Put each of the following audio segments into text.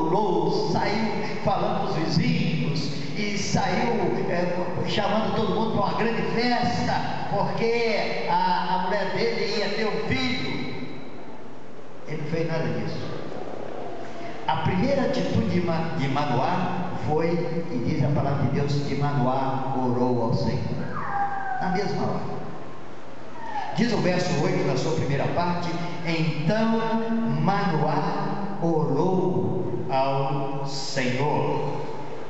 pulou, saiu falando para os vizinhos e saiu chamando todo mundo para uma grande festa, porque a mulher dele ia ter um filho. Ele não fez nada disso. A primeira atitude de Manoá foi, e diz a palavra de Deus, que Manoá orou ao Senhor, na mesma hora. Diz o verso 8 na sua primeira parte: então Manoá orou ao Senhor.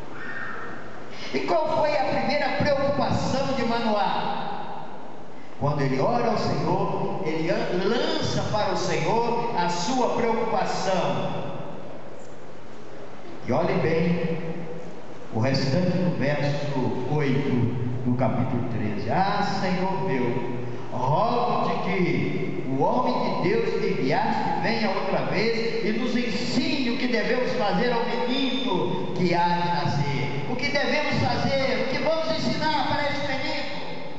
E qual foi a primeira preocupação de Manoá? Quando ele ora ao Senhor, ele lança para o Senhor a sua preocupação. E olhe bem o restante do verso 8 do capítulo 13. Ah, Senhor meu, rogo-te que o homem de Deus que enviaste venha outra vez e nos ensine o que devemos fazer ao menino que há de nascer. O que devemos fazer, o que vamos ensinar para esse menino.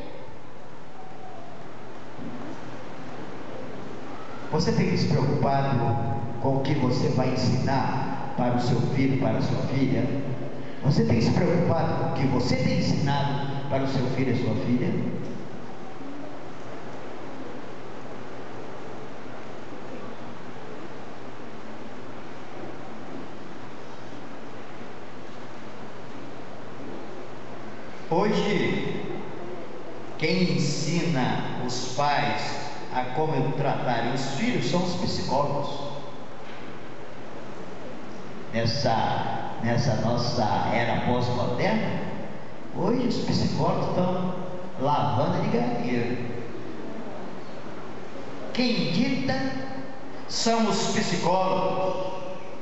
Você tem se preocupado com o que você vai ensinar para o seu filho, para a sua filha? Você tem se preocupado com o que você tem ensinado para o seu filho e a sua filha? Hoje, quem ensina os pais a como tratarem os filhos são os psicólogos. Nessa nossa era pós-moderna, hoje os psicólogos estão lavando de galinheiro. Quem dita são os psicólogos.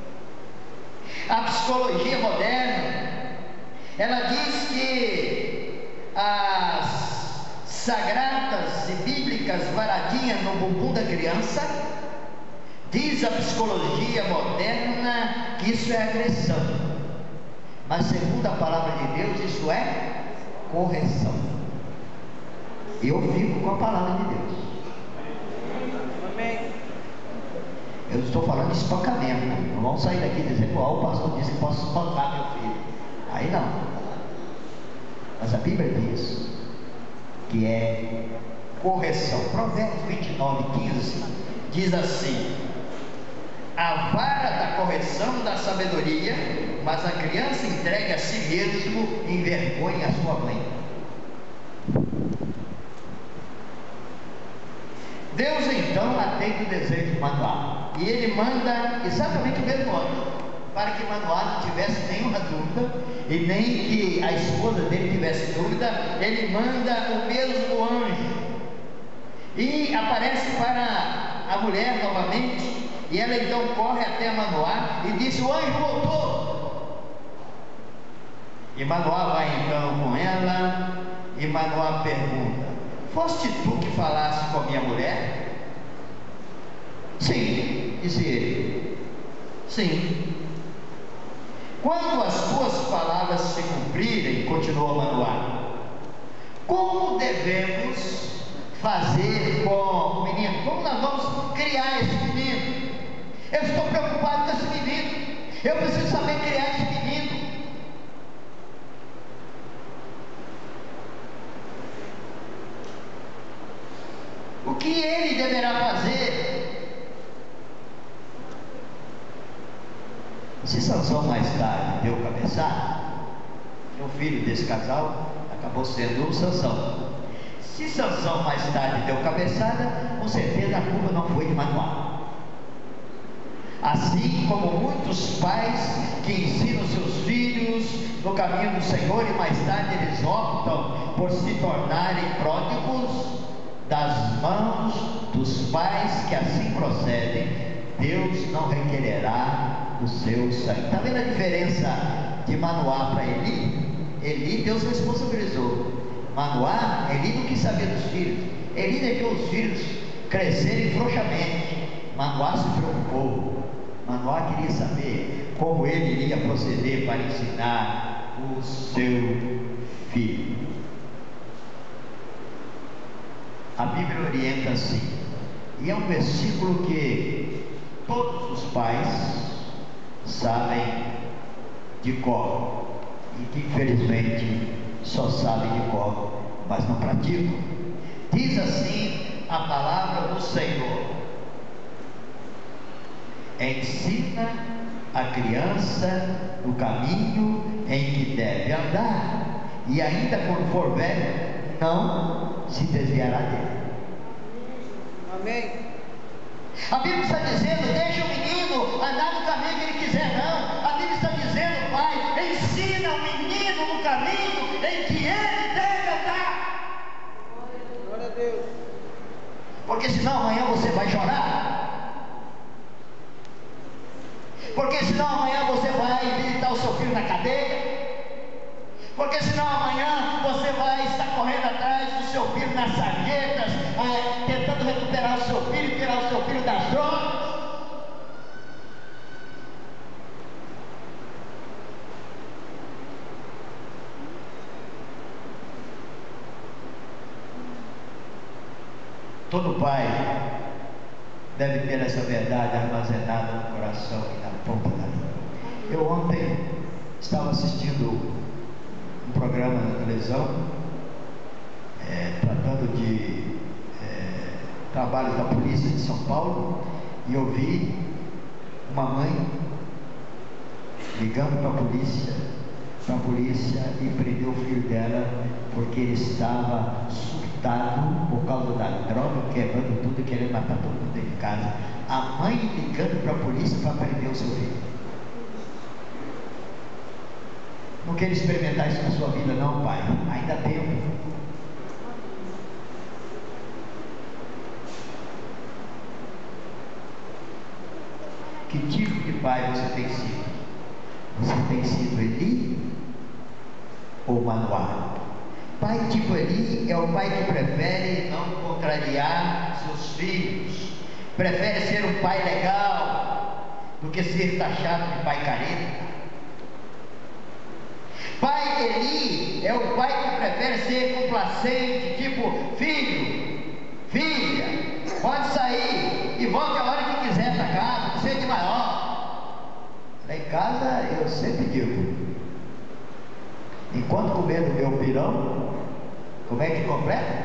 A psicologia moderna, ela diz que as sagradas e bíblicas varadinhas no bumbum da criança, diz a psicologia moderna que isso é agressão, mas segundo a palavra de Deus isso é correção. Eu fico com a palavra de Deus. Amém. Eu estou falando de espancamento. Não vamos sair daqui dizendo: o pastor disse que posso espancar meu filho. Aí não. Mas a Bíblia diz que é correção. Provérbios 29:15 diz assim: a vara da correção da sabedoria, mas a criança entregue a si mesmo envergonha a sua mãe. Deus então atende o desejo de Manoá, e ele manda exatamente o mesmo anjo, para que Manoá não tivesse nenhuma dúvida, e nem que a esposa dele tivesse dúvida. Ele manda o mesmo anjo, e aparece para a mulher novamente, e ela então corre até Manoá e diz: o anjo voltou. E Manoá vai então com ela, e Manoá pergunta: foste tu que falaste com a minha mulher? Sim, disse ele. Sim. Quando as tuas palavras se cumprirem, continuou Manoá, como devemos fazer com o menino? Como nós vamos criar esse menino? Eu estou preocupado com esse menino. Eu preciso saber criar esse menino. O que ele deverá fazer? Se Sansão mais tarde deu cabeçada, o filho desse casal acabou sendo o Sansão. Se Sansão mais tarde deu cabeçada, com certeza a culpa não foi de Manoá. Assim como muitos pais que ensinam seus filhos no caminho do Senhor e mais tarde eles optam por se tornarem pródigos das mãos dos pais que assim procedem, Deus não requererá do seu sangue. Está vendo a diferença de Manoá para Eli? Eli Deus responsabilizou. Manoá, Eli não quis saber dos filhos. Eli deixou os filhos crescerem frouxamente. Manoá se preocupou. Manoá queria saber como ele iria proceder para ensinar o seu filho. A Bíblia orienta assim, e é um versículo que todos os pais sabem de cor e que infelizmente só sabem de cor, mas não praticam. Diz assim a palavra do Senhor: ensina a criança no caminho em que deve andar, e ainda quando for velho, não se desviará dele. Amém. A Bíblia está dizendo: deixa o menino andar no caminho que ele quiser, não. A Bíblia está dizendo: pai, ensina o menino no caminho em que ele deve andar. Glória a Deus. Porque senão amanhã você vai chorar. Porque senão amanhã você vai visitar o seu filho na cadeia. Porque senão amanhã você vai estar correndo atrás do seu filho nas sarjetas, tentando recuperar o seu filho, tirar o seu filho das drogas. Todo pai deve ter essa verdade armazenada no coração e na ponta da língua. Eu ontem estava assistindo um programa na televisão, tratando de trabalhos da polícia de São Paulo, e eu vi uma mãe ligando para a polícia e prendeu o filho dela porque ele estava surtado por causa da droga, quebrando tudo e querendo matar todo mundo dentro de casa. A mãe ligando para a polícia para prender o seu filho. Não queira experimentar isso na sua vida, não, pai. Ainda há tempo. Que tipo de pai você tem sido? Você tem sido Eli ou Manoá? Pai tipo Eli é o pai que prefere não contrariar seus filhos, prefere ser um pai legal do que ser taxado de pai careta. Pai Eli é o pai que prefere ser complacente, tipo: filho, filha, pode sair e volte a hora que quiser para casa, não seja de maior. Lá em casa eu sempre digo: enquanto comer do meu pirão, como é que completa?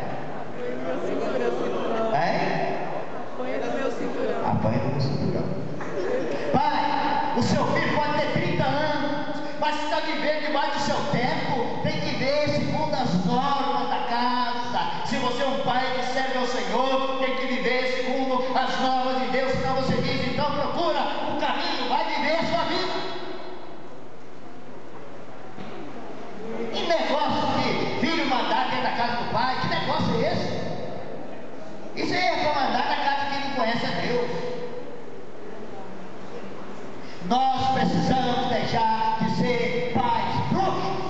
Apanha do meu cinturão. Apanha do meu cinturão. Pai, o seu filho pode ter 30 anos, mas se está vivendo debaixo do seu teto, tem que ver segundo as normas da casa. Se você é um pai que serve ao Senhor, tem que viver segundo as normas de Deus. Senão você diz: então procura o caminho, vai viver a sua vida. Que negócio de filho mandar dentro da casa do pai? Que negócio é esse? Isso aí é para mandar na casa de quem não conhece a Deus. Nós precisamos deixar de ser pais frouxos.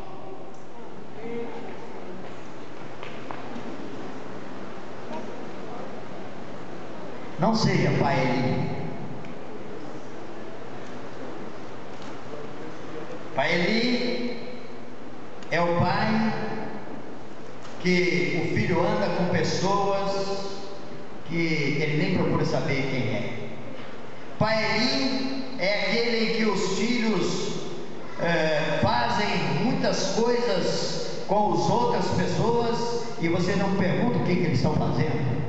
Não seja pai Eli. Pai Eli é o pai que o filho anda com pessoas que ele nem procura saber quem é. Pai Eli é aquele em que os filhos fazem muitas coisas com as outras pessoas e você não pergunta o que eles estão fazendo.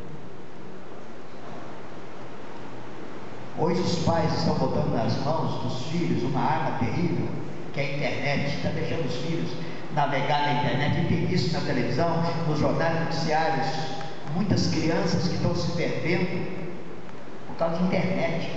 Hoje os pais estão botando nas mãos dos filhos uma arma terrível, que é a internet. Está deixando os filhos navegar na internet. E tem isso na televisão, nos jornais noticiários, muitas crianças que estão se perdendo por causa de internet.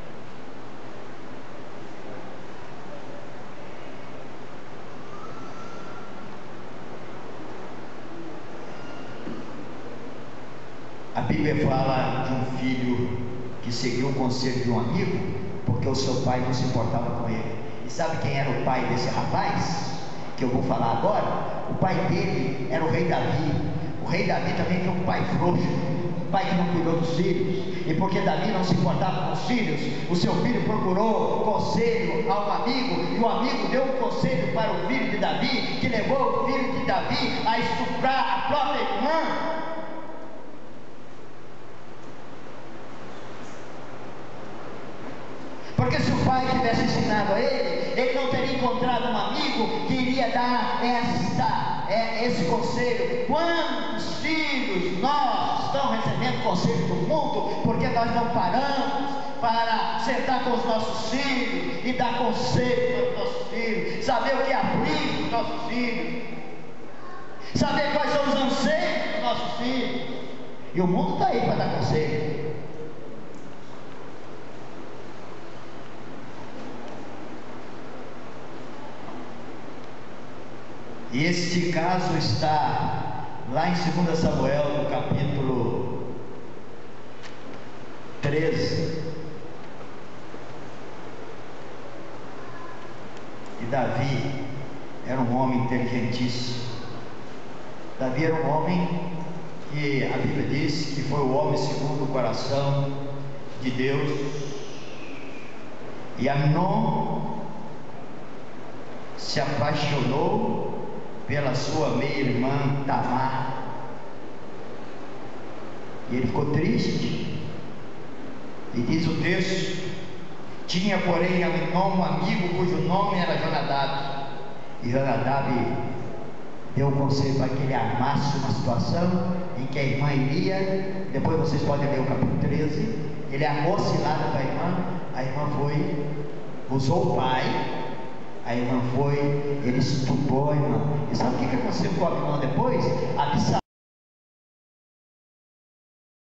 A Bíblia fala de um filho que seguiu o conselho de um amigo porque o seu pai não se importava com ele. E sabe quem era o pai desse rapaz que eu vou falar agora? O pai dele era o rei Davi. O rei Davi também foi um pai frouxo, um pai que não cuidou dos filhos. E porque Davi não se importava com os filhos, o seu filho procurou conselho a um amigo, e o amigo deu um conselho para o filho de Davi, que levou o filho de Davi a estuprar a própria irmã. Porque se o pai pai tivesse ensinado a ele, ele não teria encontrado um amigo que iria dar esse conselho. Quantos filhos nós estamos recebendo conselho do mundo, porque nós não paramos para sentar com os nossos filhos e dar conselho para os nossos filhos, saber o que aflige os nossos filhos, saber quais são os anseios dos nossos filhos. E o mundo está aí para dar conselho. E este caso está lá em 2 Samuel, no capítulo 13. E Davi era um homem inteligentíssimo. Davi era um homem que a Bíblia diz que foi o homem segundo o coração de Deus. E Amnon se apaixonou pela sua meia-irmã Tamar, e ele ficou triste. E diz o texto: tinha porém Amnon um amigo cujo nome era Jonadab, e Jonadab deu um conselho para que ele armasse uma situação em que a irmã iria. Depois vocês podem ler o capítulo 13. Ele armou cilada para a irmã foi, usou o pai. A irmã foi, ele estuprou a irmã. E sabe o que aconteceu com a irmã depois?